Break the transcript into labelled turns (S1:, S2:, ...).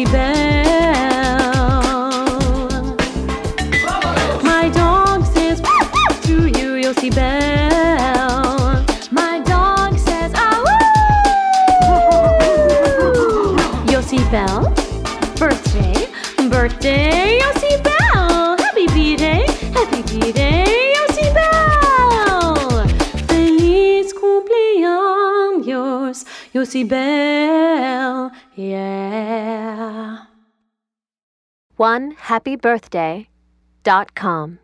S1: Yossi Bell. My dog says to you, Yossi Bell. My dog says Yossi Bell. Birthday, birthday, Yossi Bell. Happy B-Day, Yossi Bell. Feliz cumpleaños, Yossi Bell. Yeah.
S2: OneHappyBirthday.com